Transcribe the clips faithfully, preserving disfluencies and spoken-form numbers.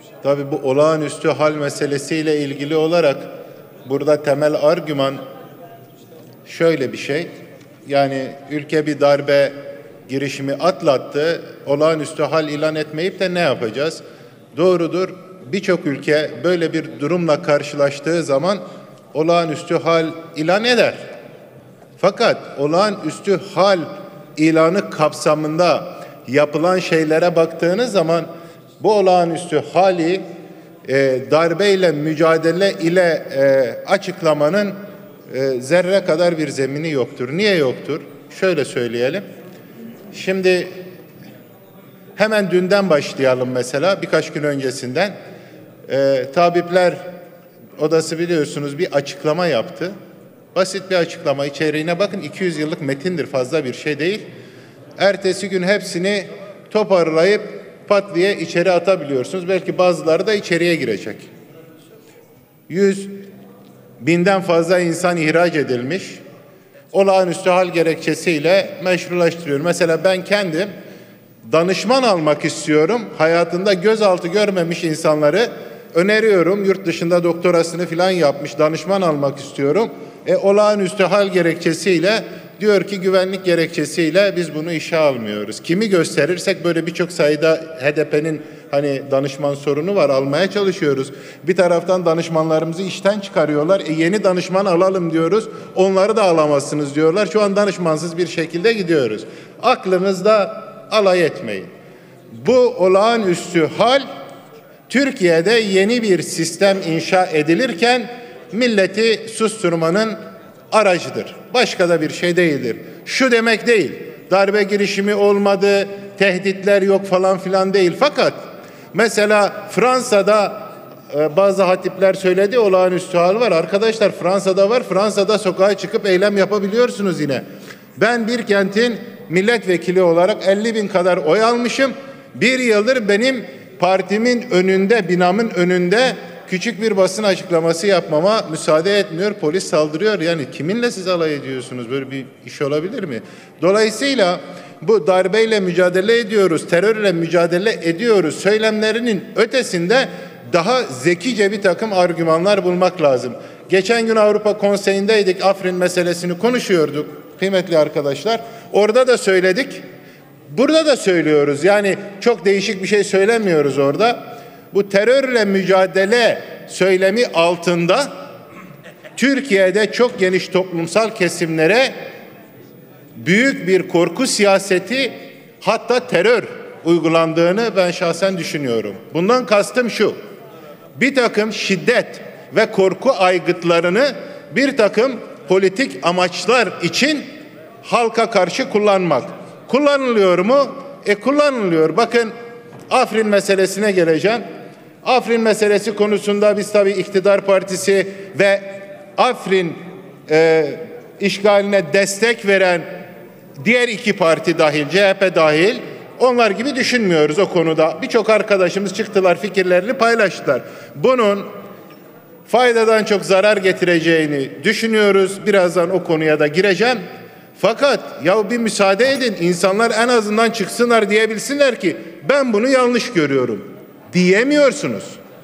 Tabii bu olağanüstü hal meselesiyle ilgili olarak burada temel argüman şöyle bir şey. Yani ülke bir darbe girişimi atlattı. Olağanüstü hal ilan etmeyip de ne yapacağız? Doğrudur. Birçok ülke böyle bir durumla karşılaştığı zaman olağanüstü hal ilan eder. Fakat olağanüstü hal ilanı kapsamında yapılan şeylere baktığınız zaman bu olağanüstü hali e, darbeyle mücadele ile e, açıklamanın e, zerre kadar bir zemini yoktur. Niye yoktur? Şöyle söyleyelim. Şimdi hemen dünden başlayalım mesela, birkaç gün öncesinden. E, Tabipler Odası biliyorsunuz bir açıklama yaptı. Basit bir açıklama, içeriğine bakın, iki yüz yıllık metindir, fazla bir şey değil. Ertesi gün hepsini toparlayıp pat diye içeri atabiliyorsunuz. Belki bazıları da içeriye girecek. Yüz binden fazla insan ihraç edilmiş. Olağanüstü hal gerekçesiyle meşrulaştırıyor. Mesela ben kendim danışman almak istiyorum. Hayatında gözaltı görmemiş insanları öneriyorum. Yurt dışında doktorasını falan yapmış, danışman almak istiyorum. E, olağanüstü hal gerekçesiyle diyor ki güvenlik gerekçesiyle biz bunu işe almıyoruz. Kimi gösterirsek böyle birçok sayıda H D P'nin hani danışman sorunu var, almaya çalışıyoruz. Bir taraftan danışmanlarımızı işten çıkarıyorlar. E, yeni danışman alalım diyoruz. Onları da alamazsınız diyorlar. Şu an danışmansız bir şekilde gidiyoruz. Aklınızda alay etmeyin. Bu olağanüstü hal Türkiye'de yeni bir sistem inşa edilirken milleti susturmanın aracıdır. Başka da bir şey değildir. Şu demek değil. Darbe girişimi olmadı, tehditler yok falan filan değil. Fakat mesela Fransa'da e, bazı hatipler söyledi, olağanüstü hal var. Arkadaşlar Fransa'da var. Fransa'da sokağa çıkıp eylem yapabiliyorsunuz yine. Ben bir kentin milletvekili olarak elli bin kadar oy almışım. Bir yıldır benim partimin önünde, binamın önünde küçük bir basın açıklaması yapmama müsaade etmiyor. Polis saldırıyor. Yani kiminle siz alay ediyorsunuz? Böyle bir iş olabilir mi? Dolayısıyla bu darbeyle mücadele ediyoruz, terörle mücadele ediyoruz söylemlerinin ötesinde daha zekice bir takım argümanlar bulmak lazım. Geçen gün Avrupa Konseyi'ndeydik. Afrin meselesini konuşuyorduk kıymetli arkadaşlar. Orada da söyledik. Burada da söylüyoruz. Yani çok değişik bir şey söylemiyoruz orada. Bu terörle mücadele söylemi altında Türkiye'de çok geniş toplumsal kesimlere büyük bir korku siyaseti, hatta terör uygulandığını ben şahsen düşünüyorum. Bundan kastım şu: bir takım şiddet ve korku aygıtlarını bir takım politik amaçlar için halka karşı kullanmak. Kullanılıyor mu? E kullanılıyor. Bakın Afrin meselesine geleceğim. Afrin meselesi konusunda biz tabii iktidar partisi ve Afrin e, işgaline destek veren diğer iki parti dahil, C H P dahil, onlar gibi düşünmüyoruz o konuda. Birçok arkadaşımız çıktılar, fikirlerini paylaştılar. Bunun faydadan çok zarar getireceğini düşünüyoruz. Birazdan o konuya da gireceğim. Fakat ya bir müsaade edin, insanlar en azından çıksınlar diyebilsinler ki ben bunu yanlış görüyorum. Diyemiyorsunuz.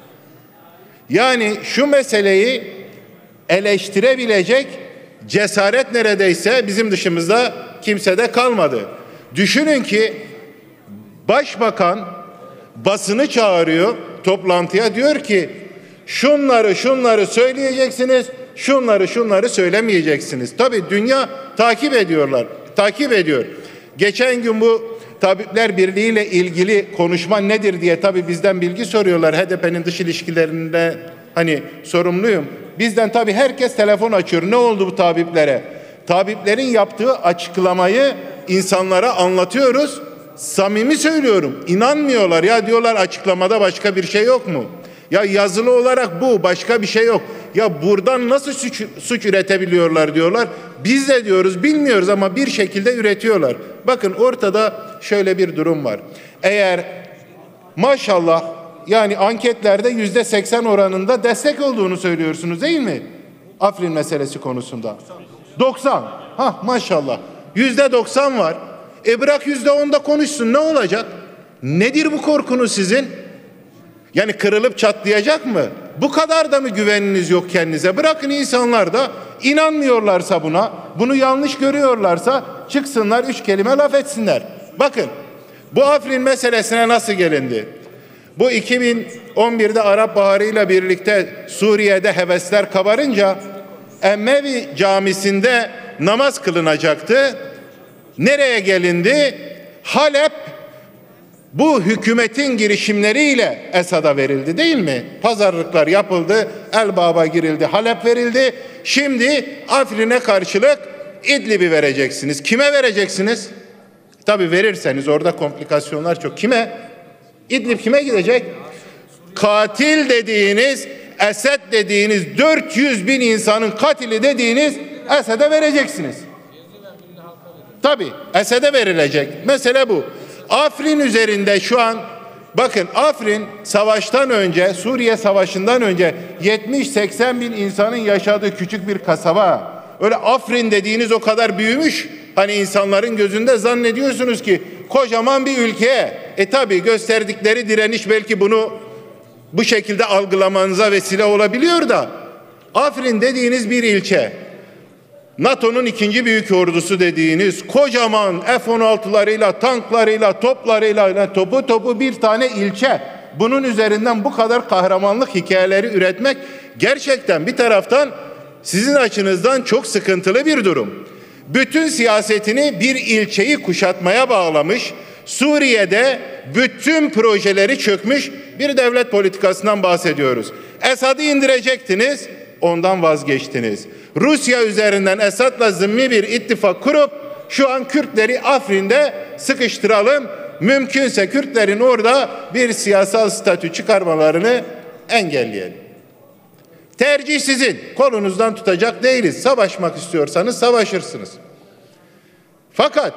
Yani şu meseleyi eleştirebilecek cesaret neredeyse bizim dışımızda kimsede kalmadı. Düşünün ki başbakan basını çağırıyor toplantıya, diyor ki şunları şunları söyleyeceksiniz, şunları şunları söylemeyeceksiniz. Tabii dünya takip ediyorlar, takip ediyor. Geçen gün bu Tabipler Birliği ile ilgili konuşma nedir diye tabii bizden bilgi soruyorlar. H D P'nin dış ilişkilerinde hani sorumluyum. Bizden tabii herkes telefon açıyor. Ne oldu bu tabiplere? Tabiplerin yaptığı açıklamayı insanlara anlatıyoruz. Samimi söylüyorum. İnanmıyorlar. Ya diyorlar açıklamada başka bir şey yok mu? Ya yazılı olarak bu, başka bir şey yok. Ya buradan nasıl suç, suç üretebiliyorlar diyorlar. Biz de diyoruz bilmiyoruz ama bir şekilde üretiyorlar. Bakın ortada şöyle bir durum var. Eğer maşallah yani anketlerde yüzde seksen oranında destek olduğunu söylüyorsunuz değil mi? Afrin meselesi konusunda. doksan. Ha maşallah. Yüzde doksan var. E bırak yüzde onda konuşsun, ne olacak? Nedir bu korkunuz sizin? Yani kırılıp çatlayacak mı? Bu kadar da mı güveniniz yok kendinize? Bırakın insanlar da inanmıyorlarsa buna, bunu yanlış görüyorlarsa çıksınlar üç kelime laf etsinler. Bakın bu Afrin meselesine nasıl gelindi? Bu iki bin on birde Arap Baharı ile birlikte Suriye'de hevesler kabarınca Emmevi Camisi'nde namaz kılınacaktı. Nereye gelindi? Halep bu hükümetin girişimleriyle Esad'a verildi değil mi? Pazarlıklar yapıldı, Elbab'a girildi, Halep verildi. Şimdi Afrin'e karşılık İdlib'i vereceksiniz. Kime vereceksiniz? Tabii verirseniz orada komplikasyonlar çok. Kime? İdlib kime gidecek? Katil dediğiniz, Esed dediğiniz, dört yüz bin insanın katili dediğiniz Esed'e vereceksiniz. Tabii Esed'e verilecek. Mesele bu. Afrin üzerinde şu an bakın Afrin savaştan önce, Suriye Savaşı'ndan önce yetmiş seksen bin insanın yaşadığı küçük bir kasaba. Öyle Afrin dediğiniz o kadar büyümüş. Hani insanların gözünde zannediyorsunuz ki kocaman bir ülke. E tabii gösterdikleri direniş belki bunu bu şekilde algılamanıza vesile olabiliyor da Afrin dediğiniz bir ilçe. NATO'nun ikinci büyük ordusu dediğiniz kocaman F on altılarıyla, tanklarıyla, toplarıyla, topu topu bir tane ilçe. Bunun üzerinden bu kadar kahramanlık hikayeleri üretmek gerçekten bir taraftan sizin açınızdan çok sıkıntılı bir durum. Bütün siyasetini bir ilçeyi kuşatmaya bağlamış, Suriye'de bütün projeleri çökmüş bir devlet politikasından bahsediyoruz. Esad'ı indirecektiniz, ondan vazgeçtiniz. Rusya üzerinden Esad'la zımmi bir ittifak kurup şu an Kürtleri Afrin'de sıkıştıralım. Mümkünse Kürtlerin orada bir siyasal statü çıkarmalarını engelleyelim. Tercih sizin. Kolunuzdan tutacak değiliz. Savaşmak istiyorsanız savaşırsınız. Fakat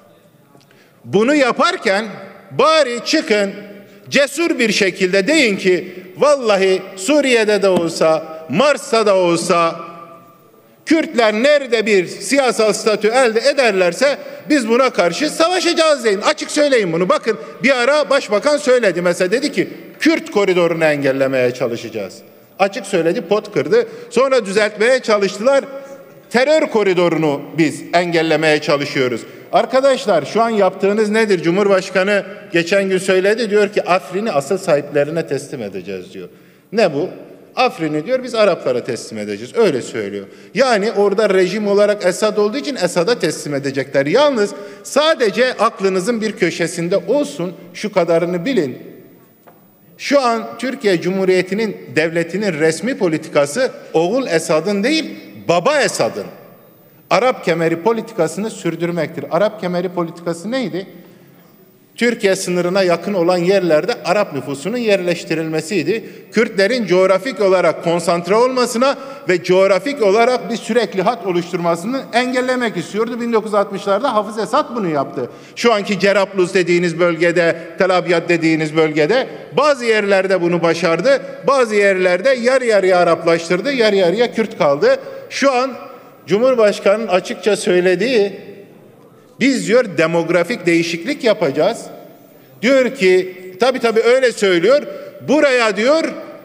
bunu yaparken bari çıkın cesur bir şekilde deyin ki vallahi Suriye'de de olsa, Mars'ta da olsa Kürtler nerede bir siyasal statü elde ederlerse biz buna karşı savaşacağız deyin. Açık söyleyin bunu. Bakın bir ara başbakan söyledi mesela dedi ki Kürt koridorunu engellemeye çalışacağız. Açık söyledi, pot kırdı. Sonra düzeltmeye çalıştılar. Terör koridorunu biz engellemeye çalışıyoruz. Arkadaşlar şu an yaptığınız nedir? Cumhurbaşkanı geçen gün söyledi, diyor ki Afrin'i asıl sahiplerine teslim edeceğiz diyor. Ne bu? Afrin'i diyor biz Araplara teslim edeceğiz. Öyle söylüyor. Yani orada rejim olarak Esad olduğu için Esad'a teslim edecekler. Yalnız sadece aklınızın bir köşesinde olsun, şu kadarını bilin. Şu an Türkiye Cumhuriyeti'nin devletinin resmi politikası oğul Esad'ın değil, baba Esad'ın Arap kemeri politikasını sürdürmektir. Arap kemeri politikası neydi? Türkiye sınırına yakın olan yerlerde Arap nüfusunun yerleştirilmesiydi. Kürtlerin coğrafik olarak konsantre olmasına ve coğrafik olarak bir sürekli hat oluşturmasını engellemek istiyordu. bin dokuz yüz altmışlarda Hafız Esad bunu yaptı. Şu anki Cerablus dediğiniz bölgede, Tel Abyad dediğiniz bölgede bazı yerlerde bunu başardı. Bazı yerlerde yarı yarıya Araplaştırdı, yarı yarıya Kürt kaldı. Şu an Cumhurbaşkanı'nın açıkça söylediği, biz diyor demografik değişiklik yapacağız. Diyor ki tabii tabii öyle söylüyor. Buraya diyor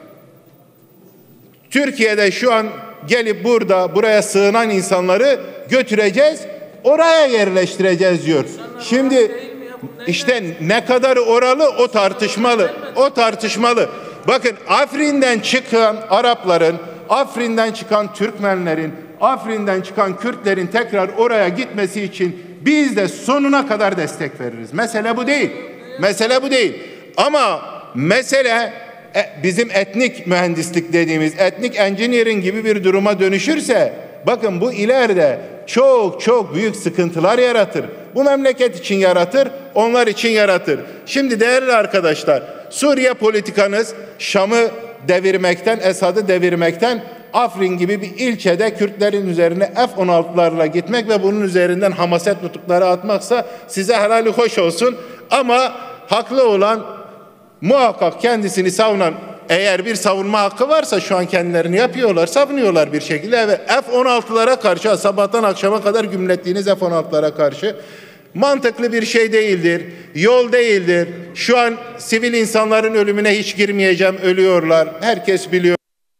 Türkiye'de şu an gelip burada buraya sığınan insanları götüreceğiz. Oraya yerleştireceğiz diyor. Şimdi işte ne kadar oralı o tartışmalı. O tartışmalı. Bakın Afrin'den çıkan Arapların, Afrin'den çıkan Türkmenlerin, Afrin'den çıkan Kürtlerin tekrar oraya gitmesi için biz de sonuna kadar destek veririz. Mesele bu değil. Mesele bu değil. Ama mesele bizim etnik mühendislik dediğimiz, etnik engineering gibi bir duruma dönüşürse bakın bu ileride çok çok büyük sıkıntılar yaratır. Bu memleket için yaratır, onlar için yaratır. Şimdi değerli arkadaşlar, Suriye politikanız Şam'ı devirmekten, Esad'ı devirmekten, Afrin gibi bir ilçede Kürtlerin üzerine F on altılarla gitmek ve bunun üzerinden hamaset nutukları atmaksa size helali hoş olsun. Ama haklı olan muhakkak kendisini savunan, eğer bir savunma hakkı varsa şu an kendilerini yapıyorlar, savunuyorlar bir şekilde. Evet, F on altılara karşı sabahtan akşama kadar gümlettiğiniz F on altılara karşı Mantıklı bir şey değildir. Yol değildir. Şu an sivil insanların ölümüne hiç girmeyeceğim. Ölüyorlar. Herkes biliyor.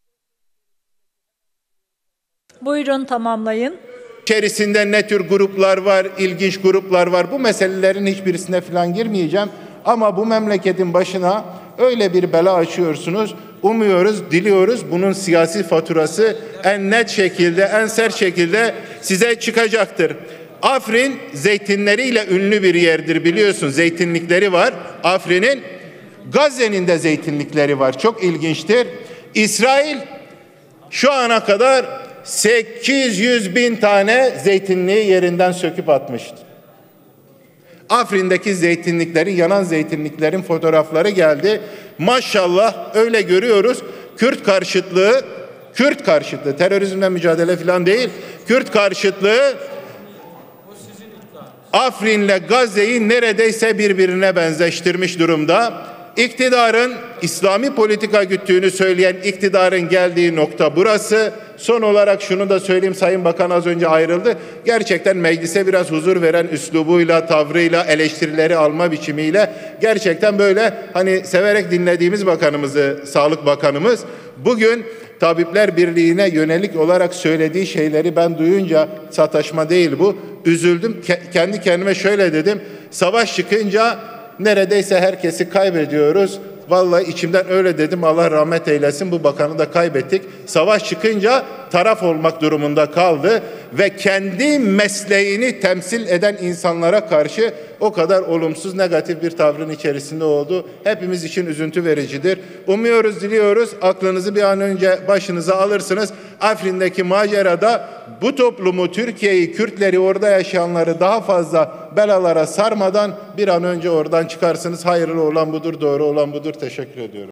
Buyurun, tamamlayın. İçerisinde ne tür gruplar var, ilginç gruplar var. Bu meselelerin hiçbirisine falan girmeyeceğim. Ama bu memleketin başına öyle bir bela açıyorsunuz. Umuyoruz, diliyoruz bunun siyasi faturası en net şekilde, en sert şekilde size çıkacaktır. Afrin zeytinleriyle ünlü bir yerdir, biliyorsun. Zeytinlikleri var Afrin'in. Gazze'nin de zeytinlikleri var. Çok ilginçtir. İsrail şu ana kadar sekiz yüz bin tane zeytinliği yerinden söküp atmıştı. Afrin'deki zeytinliklerin, yanan zeytinliklerin fotoğrafları geldi. Maşallah öyle görüyoruz. Kürt karşıtlığı, Kürt karşıtlığı, terörizmle mücadele falan değil. Kürt karşıtlığı Afrin'le Gazze'yi neredeyse birbirine benzeştirmiş durumda. İktidarın İslami politika güttüğünü söyleyen iktidarın geldiği nokta burası. Son olarak şunu da söyleyeyim, Sayın Bakan az önce ayrıldı. Gerçekten meclise biraz huzur veren üslubuyla, tavrıyla, eleştirileri alma biçimiyle gerçekten böyle hani severek dinlediğimiz bakanımızı, Sağlık Bakanımız bugün Tabipler Birliği'ne yönelik olarak söylediği şeyleri ben duyunca, sataşma değil bu, üzüldüm. Ke- kendi kendime şöyle dedim, savaş çıkınca neredeyse herkesi kaybediyoruz. Vallahi içimden öyle dedim, Allah rahmet eylesin, bu bakanı da kaybettik. Savaş çıkınca taraf olmak durumunda kaldı ve kendi mesleğini temsil eden insanlara karşı o kadar olumsuz, negatif bir tavrın içerisinde oldu. Hepimiz için üzüntü vericidir. Umuyoruz, diliyoruz aklınızı bir an önce başınıza alırsınız. Afrin'deki macerada bu toplumu, Türkiye'yi, Kürtleri, orada yaşayanları daha fazla belalara sarmadan bir an önce oradan çıkarsınız. Hayırlı olan budur, doğru olan budur. Teşekkür ediyorum.